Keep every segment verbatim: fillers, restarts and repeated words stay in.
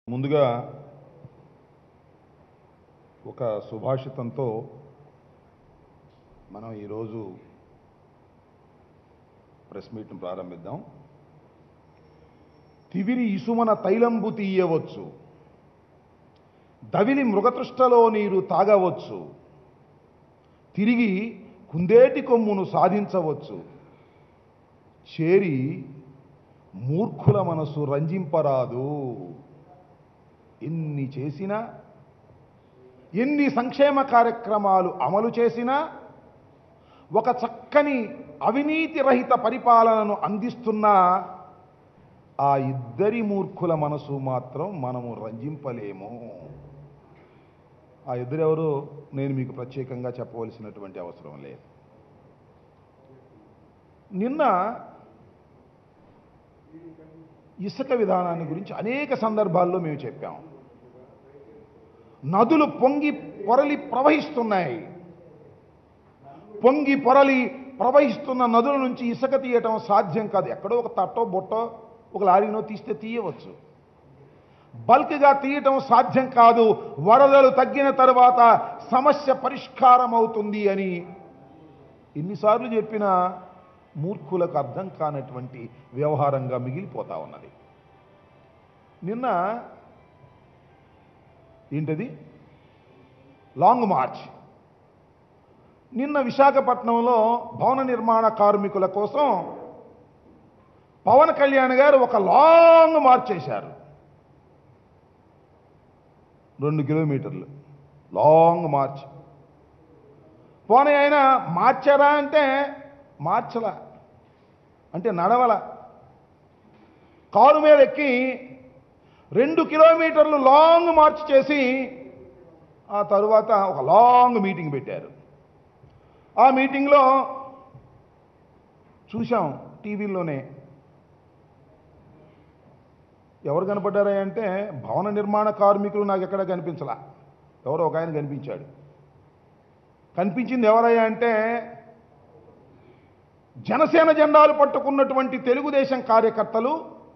ముందుగా ఒక సుభాషితంతో మనం ఈరోజు ప్రెస్ మీట్ను ప్రారంభిద్దాం. తివిరి ఇసుమన తైలంబు తీయవచ్చు, దవిలి మృగతృష్టలో నీరు తాగవచ్చు, తిరిగి కుందేటి కొమ్మును సాధించవచ్చు, చేరి మూర్ఖుల మనసు రంజింపరాదు. ఎన్ని చేసినా, ఎన్ని సంక్షేమ కార్యక్రమాలు అమలు చేసినా, ఒక చక్కని అవినీతి రహిత పరిపాలనను అందిస్తున్న ఆ ఇద్దరి మూర్ఖుల మనసు మాత్రం మనము రంజింపలేము. ఆ ఇద్దరెవరో నేను మీకు ప్రత్యేకంగా చెప్పవలసినటువంటి అవసరం లేదు. నిన్న ఇసుక విధానాన్ని గురించి అనేక సందర్భాల్లో మేము చెప్పాం. నదులు పొంగి పొరలి ప్రవహిస్తున్నాయి. పొంగి పొరలి ప్రవహిస్తున్న నదుల నుంచి ఇసుక తీయటం సాధ్యం కాదు. ఎక్కడో ఒక తట్టో బొట్టో ఒక లారీనో తీస్తే తీయవచ్చు. బల్క్గా తీయటం సాధ్యం కాదు. వరదలు తగ్గిన తర్వాత సమస్య పరిష్కారం అవుతుంది అని ఎన్నిసార్లు చెప్పినా మూర్ఖులకు అర్థం కానటువంటి వ్యవహారంగా మిగిలిపోతా ఉన్నది. నిన్న ఏంటది లాంగ్ మార్చ్. నిన్న విశాఖపట్నంలో భవన నిర్మాణ కార్మికుల కోసం పవన్ కళ్యాణ్ గారు ఒక లాంగ్ మార్చ్ చేశారు. రెండు కిలోమీటర్లు లాంగ్ మార్చ్. పోనీ ఆయన మార్చారా అంటే మార్చల, అంటే నడవల. కారు మీద ఎక్కి రెండు కిలోమీటర్లు లాంగ్ మార్చ్ చేసి ఆ తరువాత ఒక లాంగ్ మీటింగ్ పెట్టారు. ఆ మీటింగ్లో చూసాం టీవీలోనే. ఎవరు కనపడ్డారా అంటే భవన నిర్మాణ కార్మికులు నాకు ఎక్కడ కనిపించలా. ఎవరో ఒక ఆయన కనిపించాడు. కనిపించింది ఎవరయ్యా అంటే జనసేన జెండాలు పట్టుకున్నటువంటి తెలుగుదేశం కార్యకర్తలు,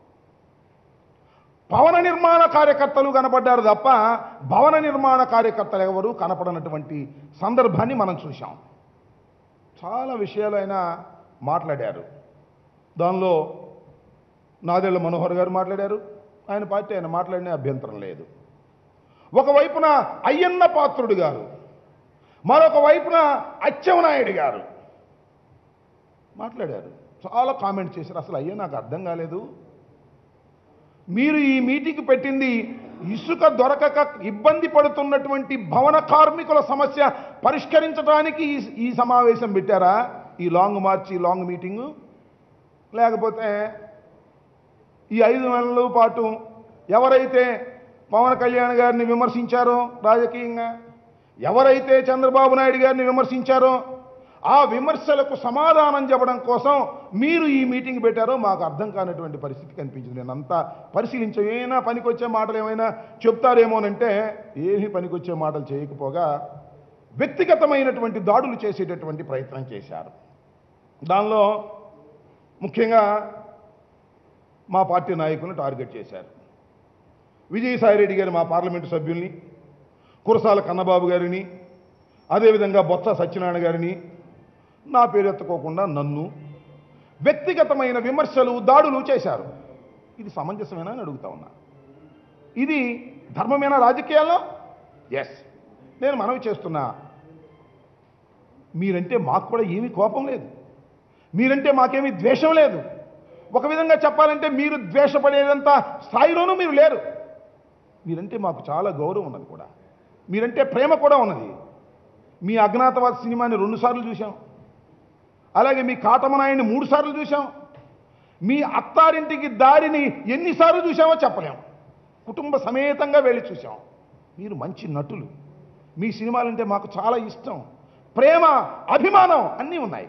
భవన నిర్మాణ కార్యకర్తలు కనపడ్డారు తప్ప భవన నిర్మాణ కార్యకర్తలు ఎవరు కనపడనటువంటి సందర్భాన్ని మనం చూశాం. చాలా విషయాలు ఆయన మాట్లాడారు. దానిలో నాదెళ్ల మనోహర్ గారు మాట్లాడారు. ఆయన పార్టీ ఆయన మాట్లాడిన అభ్యంతరం లేదు. ఒకవైపున అయ్యన్న పాత్రుడు గారు, మరొక వైపున అచ్చెన్నాయుడు గారు మాట్లాడారు. చాలా కామెంట్ చేశారు. అసలు అయ్యా నాకు అర్థం కాలేదు, మీరు ఈ మీటింగ్ పెట్టింది ఇసుక దొరకక ఇబ్బంది పడుతున్నటువంటి భవన కార్మికుల సమస్య పరిష్కరించడానికి ఈ సమావేశం పెట్టారా, ఈ లాంగ్ మార్చ్, ఈ లాంగ్ మీటింగు? లేకపోతే ఈ ఐదు నెలల పాటు ఎవరైతే పవన్ కళ్యాణ్ గారిని విమర్శించారో రాజకీయంగా, ఎవరైతే చంద్రబాబు నాయుడు గారిని విమర్శించారో ఆ విమర్శలకు సమాధానం చెప్పడం కోసం మీరు ఈ మీటింగ్ పెట్టారో మాకు అర్థం కానటువంటి పరిస్థితి కనిపించింది. నేను అంతా పరిశీలించ ఏమైనా పనికొచ్చే మాటలు ఏమైనా చెప్తారేమోనంటే ఏమీ పనికొచ్చే మాటలు చేయకపోగా వ్యక్తిగతమైనటువంటి దాడులు చేసేటటువంటి ప్రయత్నం చేశారు. దానిలో ముఖ్యంగా మా పార్టీ నాయకులను టార్గెట్ చేశారు. విజయసాయిరెడ్డి గారు మా పార్లమెంటు సభ్యుల్ని, కురసాల కన్నబాబు గారిని, అదేవిధంగా బొత్స సత్యనారాయణ గారిని, నా పేరు ఎత్తుకోకుండా నన్ను వ్యక్తిగతమైన విమర్శలు, దాడులు చేశారు. ఇది సమంజసమేనా అని అడుగుతా ఉన్నా. ఇది ధర్మమేనా రాజకీయాల్లో? ఎస్. నేను మనవి చేస్తున్నా, మీరంటే మాకు కూడా ఏమీ కోపం లేదు, మీరంటే మాకేమీ ద్వేషం లేదు. ఒక విధంగా చెప్పాలంటే మీరు ద్వేషపడేదంత స్థాయిలోనూ మీరు లేరు. మీరంటే మాకు చాలా గౌరవం ఉన్నది కూడా, మీరంటే ప్రేమ కూడా ఉన్నది. మీ అజ్ఞాతవాస సినిమాని రెండు సార్లు చూసాం, అలాగే మీ కాటమనాయుడిని మూడు సార్లు చూసాం, మీ అత్తారింటికి దారిని ఎన్నిసార్లు చూసామో చెప్పలేం. కుటుంబ సమేతంగా వెళ్ళి చూసాం. మీరు మంచి నటులు, మీ సినిమాలంటే మాకు చాలా ఇష్టం, ప్రేమ, అభిమానం అన్నీ ఉన్నాయి.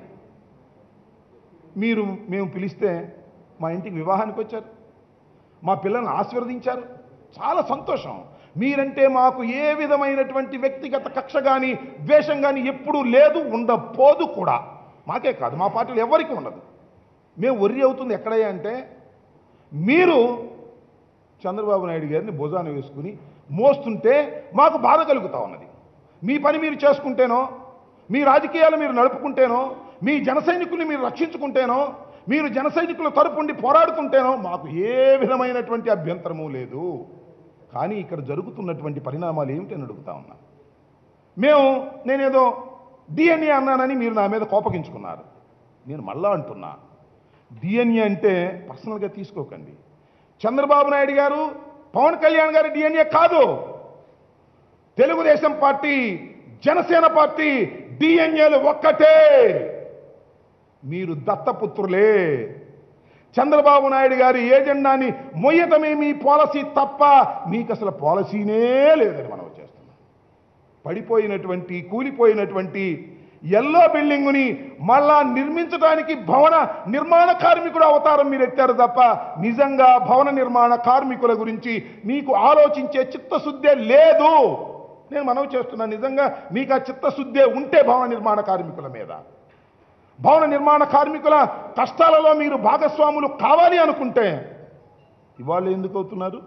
మీరు మేము పిలిస్తే మా ఇంటికి వివాహానికి వచ్చారు, మా పిల్లల్ని ఆశీర్వదించారు, చాలా సంతోషం. మీరంటే మాకు ఏ విధమైనటువంటి వ్యక్తిగత కక్ష కానీ ద్వేషం కానీ ఎప్పుడూ లేదు, ఉండపోదు కూడా. మాకే కాదు, మా పార్టీలో ఎవరికి ఉండదు. మేము వర్రీ అవుతుంది ఎక్కడయ్యా అంటే మీరు చంద్రబాబు నాయుడు గారిని భుజాన వేసుకుని మోస్తుంటే మాకు బాధ కలుగుతూ ఉన్నది. మీ పని మీరు చేసుకుంటేనో, మీ రాజకీయాలు మీరు నడుపుకుంటేనో, మీ జన సైనికుల్ని మీరు రక్షించుకుంటేనో, మీరు జన సైనికుల తరపుండి పోరాడుతుంటేనో మాకు ఏ విధమైనటువంటి అభ్యంతరము లేదు. కానీ ఇక్కడ జరుగుతున్నటువంటి పరిణామాలు ఏమిటని అడుగుతా ఉన్నా. మేము నేనేదో డిఎన్ఏ అన్నానని మీరు నా మీద కోపగించుకున్నారు. నేను మళ్ళా అంటున్నా, డిఎన్ఏ అంటే పర్సనల్గా తీసుకోకండి. చంద్రబాబు నాయుడు గారు, పవన్ కళ్యాణ్ గారి డిఎన్ఏ కాదు. తెలుగుదేశం పార్టీ, జనసేన పార్టీ డిఎన్ఏలు ఒక్కటే. మీరు దత్తపుత్రులే. చంద్రబాబు నాయుడు గారి ఏజెండాని మొయ్యటమే మీ పాలసీ తప్ప మీకు అసలు పాలసీనే లేదని మనం చేస్తున్నాం. పడిపోయినటువంటి, కూలిపోయినటువంటి ఎల్లో బిల్డింగుని మళ్ళా నిర్మించడానికి భవన నిర్మాణ కార్మికుడు అవతారం మీరు ఎత్తారు తప్ప నిజంగా భవన నిర్మాణ కార్మికుల గురించి మీకు ఆలోచించే చిత్తశుద్ధే లేదు. నేను మనవి చేస్తున్నాను, నిజంగా మీకు ఆ చిత్తశుద్ధే ఉంటే భవన నిర్మాణ కార్మికుల మీద, భవన నిర్మాణ కార్మికుల కష్టాలలో మీరు భాగస్వాములు కావాలి అనుకుంటే ఇవాళ ఎందుకు అవుతున్నారు?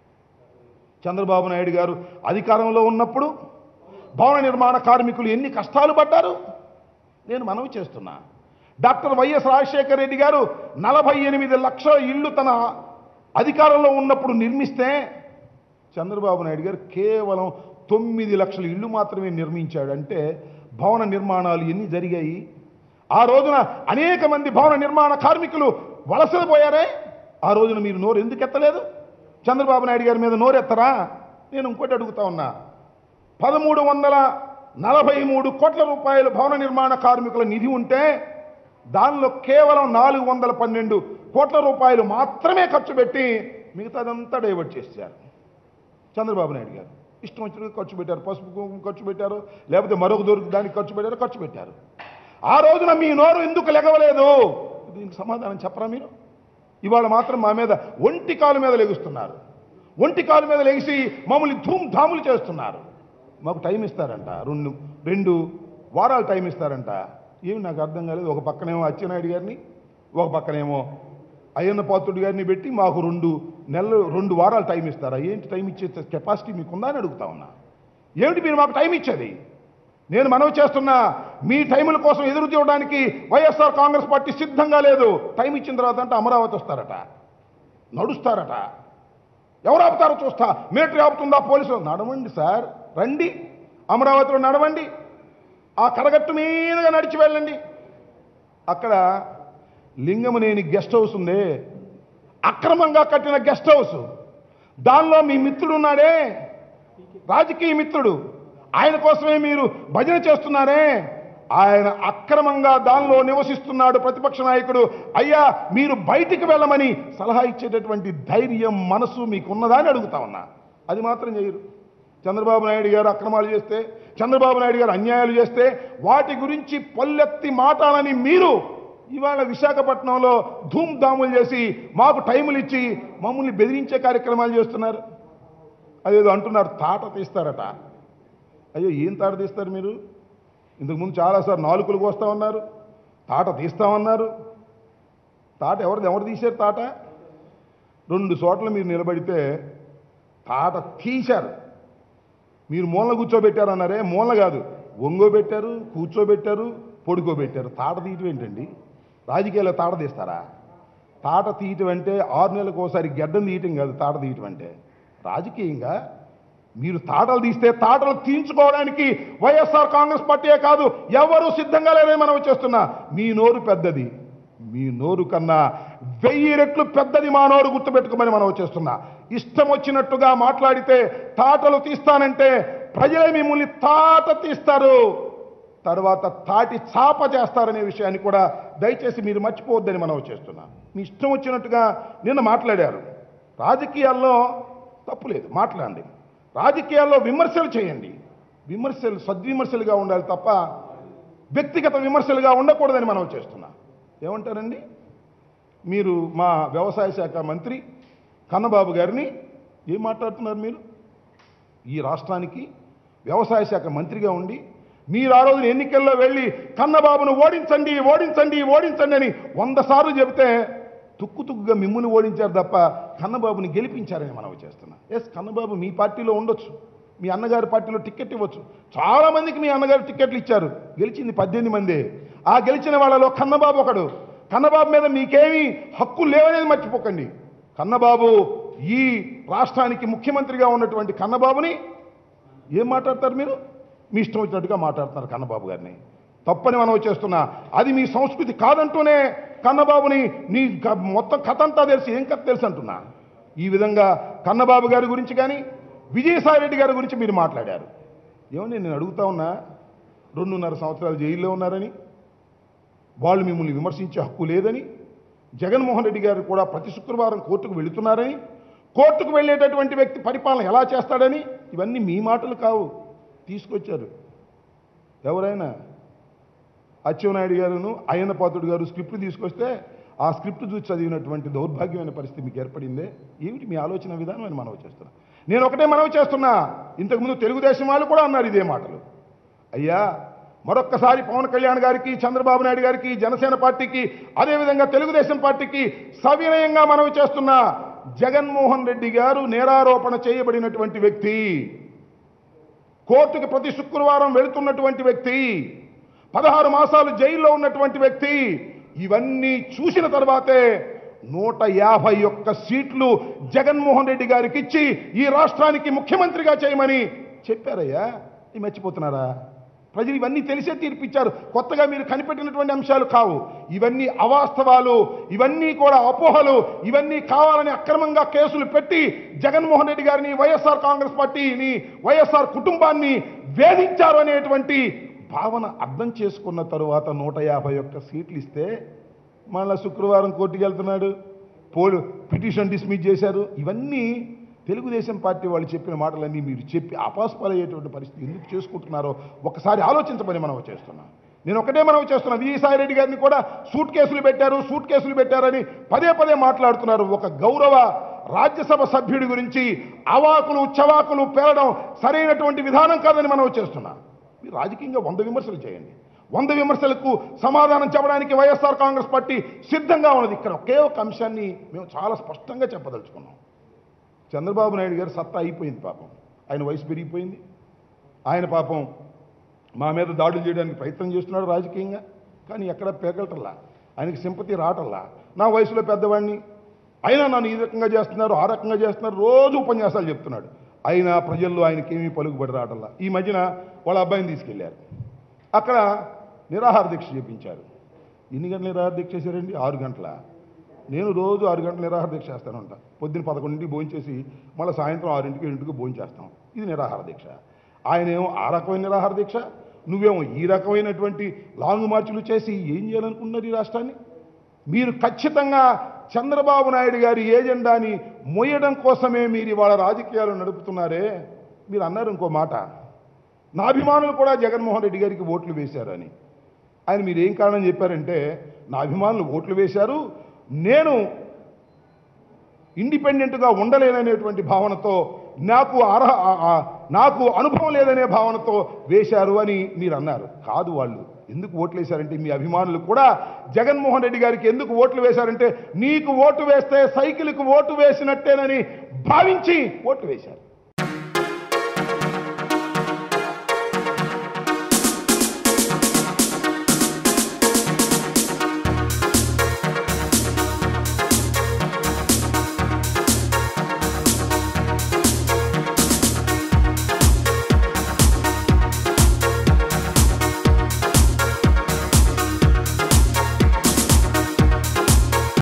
చంద్రబాబు నాయుడు గారు అధికారంలో ఉన్నప్పుడు భవన నిర్మాణ కార్మికులు ఎన్ని కష్టాలు పడ్డారు నేను మనవి చేస్తున్నా. డాక్టర్ వైఎస్ రాజశేఖర రెడ్డి గారు నలభై ఎనిమిది లక్షల ఇళ్ళు తన అధికారంలో ఉన్నప్పుడు నిర్మిస్తే చంద్రబాబు నాయుడు గారు కేవలం తొమ్మిది లక్షల ఇళ్ళు మాత్రమే నిర్మించాడు. అంటే భవన నిర్మాణాలు ఎన్ని జరిగాయి? ఆ రోజున అనేక మంది భవన నిర్మాణ కార్మికులు వలసలు పోయారే. ఆ రోజున మీరు నోరు ఎందుకు ఎత్తలేదు? చంద్రబాబు నాయుడు గారి మీద నోరెత్తరా? నేను ఇంకోటి అడుగుతా ఉన్నా, పదమూడు వందల నలభై మూడు కోట్ల రూపాయలు భవన నిర్మాణ కార్మికుల నిధి ఉంటే దానిలో కేవలం నాలుగు వందల పన్నెండు కోట్ల రూపాయలు మాత్రమే ఖర్చు పెట్టి మిగతాదంతా డైవర్ట్ చేశారు చంద్రబాబు నాయుడు గారు. ఇష్టం వచ్చినట్టు ఖర్చు పెట్టారు. పసుపు కుంకుమ ఖర్చు పెట్టారు, లేకపోతే మరొక దొరికి దానికి ఖర్చు పెట్టారు, ఖర్చు పెట్టారు. ఆ రోజున మీ నోరు ఎందుకు లెగవలేదు? దీనికి సమాధానం చెప్పరా మీరు? ఇవాళ మాత్రం మా మీద ఒంటి కాలు మీద లెగుస్తున్నారు. ఒంటి కాలు మీద లెగిసి మమ్మల్ని ధూమ్ ధాములు చేస్తున్నారు. మాకు టైం ఇస్తారంట, రెండు రెండు వారాలు టైం ఇస్తారంట. ఏమి నాకు అర్థం కాలేదు. ఒక పక్కనేమో అచ్చెన్నాయుడు గారిని, ఒక పక్కనేమో అయ్యన్న పాత్రుడు గారిని పెట్టి మాకు రెండు నెలలు రెండు వారాలు టైం ఇస్తారా? ఏంటి టైం ఇచ్చే కెపాసిటీ మీకుందా అని అడుగుతా ఉన్నా. ఏమిటి మీరు మాకు టైం ఇచ్చేది? నేను మనవి చేస్తున్నా, మీ టైముల కోసం ఎదురు చూడడానికి వైఎస్ఆర్ కాంగ్రెస్ పార్టీ సిద్ధంగా లేదు. టైం ఇచ్చిన తర్వాత అంటే అమరావతి వస్తారట, నడుస్తారట. ఎవరు ఆపుతారో చూస్తా. మిలిటరీ ఆపుతుందా? పోలీసులు నడవండి సార్, రండి అమరావతిలో నడవండి. ఆ కరగట్టు మీదుగా నడిచి వెళ్ళండి. అక్కడ లింగమనేని గెస్ట్ హౌస్ ఉంది, అక్రమంగా కట్టిన గెస్ట్ హౌస్. దానిలో మీ మిత్రుడు ఉన్నాడే, రాజకీయ మిత్రుడు, ఆయన కోసమే మీరు భజన చేస్తున్నారే. ఆయన అక్రమంగా దానిలో నివసిస్తున్నాడు. ప్రతిపక్ష నాయకుడు అయ్యా మీరు బయటికి వెళ్ళమని సలహా ఇచ్చేటటువంటి ధైర్యం, మనసు మీకున్నదా అని అడుగుతా ఉన్నా. అది మాత్రం చేయరు. చంద్రబాబు నాయుడు గారు అక్రమాలు చేస్తే, చంద్రబాబు నాయుడు గారు అన్యాయాలు చేస్తే వాటి గురించి పల్లెత్తి మాటాలని మీరు ఇవాళ విశాఖపట్నంలో ధూమ్ ధాములు చేసి మాకు టైములు ఇచ్చి మమ్మల్ని బెదిరించే కార్యక్రమాలు చేస్తున్నారు. అదేదో అంటున్నారు తాట తీస్తారట. అయ్యో ఏం తాట తీస్తారు మీరు? ఇంతకుముందు చాలాసార్లు నాలుకలు కోస్తా ఉన్నారు, తాట తీస్తామన్నారు. తాట ఎవరిది ఎవరు తీశారు? తాట రెండు చోట్ల మీరు నిలబడితే తాట తీశారు. మీరు మూలన కూర్చోబెట్టారు అన్నారే, మూలన కాదు, ఒంగోబెట్టారు, కూర్చోబెట్టారు, పొడుకోబెట్టారు. తాట తీయటం ఏంటండి? రాజకీయాల్లో తాట తీస్తారా? తాట తీయటం అంటే ఆరు నెలలకు ఒకసారి గెడ్డం తీయటం కాదు. తాట తీయటం అంటే రాజకీయంగా మీరు తాటలు తీస్తే తాటలు తీయించుకోవడానికి వైఎస్ఆర్ కాంగ్రెస్ పార్టీయే కాదు ఎవరు సిద్ధంగా లేదని మనం చేస్తున్నా. మీ నోరు పెద్దది, మీ నోరు కన్నా వెయ్యి రెట్లు పెద్దది మా నోరు, గుర్తుపెట్టుకోమని మనం చేస్తున్నా. ఇష్టం వచ్చినట్టుగా మాట్లాడితే తాటలు తీస్తానంటే ప్రజలే మిమ్మల్ని తాట తీస్తారు, తర్వాత తాటి చాప చేస్తారనే విషయాన్ని కూడా దయచేసి మీరు మర్చిపోవద్దని మనం చేస్తున్నా. మీ ఇష్టం వచ్చినట్టుగా నిన్న మాట్లాడారు. రాజకీయాల్లో తప్పులేదు, మాట్లాడండి. రాజకీయాల్లో విమర్శలు చేయండి. విమర్శలు సద్విమర్శలుగా ఉండాలి తప్ప వ్యక్తిగత విమర్శలుగా ఉండకూడదని మనం చేస్తున్నా. ఏమంటారండి మీరు? మా వ్యవసాయ శాఖ మంత్రి కన్నబాబు గారిని ఏం మాట్లాడుతున్నారు మీరు? ఈ రాష్ట్రానికి వ్యవసాయ శాఖ మంత్రిగా ఉండి మీరు ఆ రోజున ఎన్నికల్లో వెళ్ళి కన్నబాబును ఓడించండి ఓడించండి ఓడించండి అని వంద సార్లు చెబితే తుక్కు తుక్కుగా మిమ్ముని ఓడించారు తప్ప కన్నబాబుని గెలిపించారని మనవి చేస్తున్నా. ఎస్, కన్నబాబు మీ పార్టీలో ఉండొచ్చు, మీ అన్నగారి పార్టీలో టికెట్ ఇవ్వచ్చు. చాలామందికి మీ అన్నగారు టికెట్లు ఇచ్చారు, గెలిచింది పద్దెనిమిది మందే. ఆ గెలిచిన వాళ్ళలో కన్నబాబు ఒకడు. కన్నబాబు మీద మీకేమీ హక్కు లేవనేది మర్చిపోకండి. కన్నబాబు ఈ రాష్ట్రానికి ముఖ్యమంత్రిగా ఉన్నటువంటి కన్నబాబుని ఏం మాట్లాడతారు మీరు? మీ ఇష్టం వచ్చినట్టుగా మాట్లాడుతున్నారు కన్నబాబు గారిని. తప్పని మనం చేస్తున్నా. అది మీ సంస్కృతి కాదంటూనే కన్నబాబుని నీ మొత్తం కథ అంతా తెలిసి ఏం కథ తెలుసు అంటున్నా. ఈ విధంగా కన్నబాబు గారి గురించి కానీ విజయసాయి రెడ్డి గారి గురించి మీరు మాట్లాడారు. ఏమని నేను అడుగుతా ఉన్నా, రెండున్నర సంవత్సరాలు జైల్లో ఉన్నారని, వాళ్ళు మిమ్మల్ని విమర్శించే హక్కు లేదని, జగన్మోహన్ రెడ్డి గారు కూడా ప్రతి శుక్రవారం కోర్టుకు వెళుతున్నారని, కోర్టుకు వెళ్ళేటటువంటి వ్యక్తి పరిపాలన ఎలా చేస్తాడని, ఇవన్నీ మీ మాటలు కావు, తీసుకొచ్చారు. ఎవరైనా అచ్చెన్నాయుడు గారును అయ్యన్న పాత్రుడు గారు స్క్రిప్ట్ తీసుకొస్తే ఆ స్క్రిప్ట్ చూసి చదివినటువంటి దౌర్భాగ్యమైన పరిస్థితి మీకు ఏర్పడిందే. ఏమిటి మీ ఆలోచన విధానం అని మనవి చేస్తున్నా. నేను ఒకటే మనవి చేస్తున్నా, ఇంతకుముందు తెలుగుదేశం వాళ్ళు కూడా అన్నారు ఇదే మాటలు. అయ్యా, మరొక్కసారి పవన్ కళ్యాణ్ గారికి, చంద్రబాబు నాయుడు గారికి, జనసేన పార్టీకి, అదేవిధంగా తెలుగుదేశం పార్టీకి సవినయంగా మనవి చేస్తున్నా, జగన్మోహన్ రెడ్డి గారు నేరారోపణ చేయబడినటువంటి వ్యక్తి, కోర్టుకి ప్రతి శుక్రవారం వెళుతున్నటువంటి వ్యక్తి, పదహారు మాసాలు జైల్లో ఉన్నటువంటి వ్యక్తి. ఇవన్నీ చూసిన తర్వాతే నూట యాభై ఒక్క సీట్లు జగన్మోహన్ రెడ్డి గారికి ఇచ్చి ఈ రాష్ట్రానికి ముఖ్యమంత్రిగా చేయమని చెప్పారయ్యా. ఇది మర్చిపోతున్నారా? ప్రజలు ఇవన్నీ తెలిసే తీర్పిచ్చారు. కొత్తగా మీరు కనిపెట్టినటువంటి అంశాలు కావు. ఇవన్నీ అవాస్తవాలు, ఇవన్నీ కూడా అపోహలు, ఇవన్నీ కావాలని అక్రమంగా కేసులు పెట్టి జగన్మోహన్ రెడ్డి గారిని, వైఎస్ఆర్ కాంగ్రెస్ పార్టీని, వైఎస్ఆర్ కుటుంబాన్ని వేధించారు అనేటువంటి భావన అర్థం చేసుకున్న తరువాత నూట యాభై ఒక్క సీట్లు ఇస్తే మళ్ళీ శుక్రవారం కోర్టుకు వెళ్తున్నాడు, పోల్ పిటిషన్ డిస్మిస్ చేశారు. ఇవన్నీ తెలుగుదేశం పార్టీ వాళ్ళు చెప్పిన మాటలన్నీ మీరు చెప్పి అపాస్పాలయ్యేటువంటి పరిస్థితి ఎందుకు చేసుకుంటున్నారో ఒకసారి ఆలోచించమని మనం చేస్తున్నాం. నేను ఒకటే మనం చేస్తున్నా, విజయసాయి రెడ్డి గారిని కూడా సూట్ కేసులు పెట్టారు, సూట్ కేసులు పెట్టారని పదే పదే మాట్లాడుతున్నారు. ఒక గౌరవ రాజ్యసభ సభ్యుడి గురించి అవాకులు చవాకులు పేరడం సరైనటువంటి విధానం కాదని మనం చేస్తున్నాం. మీరు రాజకీయంగా వంద విమర్శలు చేయండి, వంద విమర్శలకు సమాధానం చెప్పడానికి వైఎస్ఆర్ కాంగ్రెస్ పార్టీ సిద్ధంగా ఉన్నది. ఇక్కడ ఒకే ఒక అంశాన్ని మేము చాలా స్పష్టంగా చెప్పదలుచుకున్నాం. చంద్రబాబు నాయుడు గారు సత్తా అయిపోయింది పాపం, ఆయన వయసు పెరిగిపోయింది. ఆయన పాపం మా మీద దాడులు చేయడానికి ప్రయత్నం చేస్తున్నాడు రాజకీయంగా, కానీ ఎక్కడ పేగలటల్లా, ఆయనకి సింపతి రావటల్లా. నా వయసులో పెద్దవాడిని అయినా నన్ను ఈ రకంగా చేస్తున్నారు, ఆ రకంగా చేస్తున్నారు, రోజు ఉపన్యాసాలు చెప్తున్నాడు. అయినా ప్రజల్లో ఆయనకి ఏమీ పలుకుబడి రావటల్లా. ఈ మధ్యన వాళ్ళ అబ్బాయిని తీసుకెళ్లారు, అక్కడ నిరాహార దీక్ష చేపించారు. ఎన్ని గంటలు నిరాహార దీక్ష చేశారండి? ఆరు గంటల. నేను రోజు ఆరు గంటలు నిరాహార దీక్ష చేస్తాను ఉంటా. పొద్దున్న పదకొండింటికి భోజనం చేసి మళ్ళీ సాయంత్రం ఆరింటికి ఇంటికి భోజనం చేస్తాం. ఇది నిరాహార దీక్ష. ఆయనేమో ఆ రకమైన నిరాహార దీక్ష, నువ్వేమో ఈ రకమైనటువంటి లాంగ్ మార్చులు చేసి ఏం చేయాలనుకున్నారు ఈ రాష్ట్రాన్ని? మీరు ఖచ్చితంగా చంద్రబాబు నాయుడు గారి ఏజెండాని మోయడం కోసమే మీరు ఇవాళ రాజకీయాలు నడుపుతున్నారే. మీరు అన్నారు ఇంకో మాట, నా అభిమానులు కూడా జగన్మోహన్ రెడ్డి గారికి ఓట్లు వేశారు అని. ఆయన మీరు ఏం కారణం చెప్పారంటే, నా అభిమానులు ఓట్లు వేశారు, నేను ఇండిపెండెంట్గా ఉండలేననేటువంటి భావనతో, నాకు అర్హ నాకు అనుభవం లేదనే భావనతో వేశారు అని మీరు అన్నారు. కాదు, వాళ్ళు ఎందుకు ఓట్లు వేశారంటే, మీ అభిమానులు కూడా జగన్మోహన్ రెడ్డి గారికి ఎందుకు ఓట్లు వేశారంటే, నీకు ఓటు వేస్తే సైకిల్కి ఓటు వేసినట్టేనని భావించి ఓట్లు వేశారు.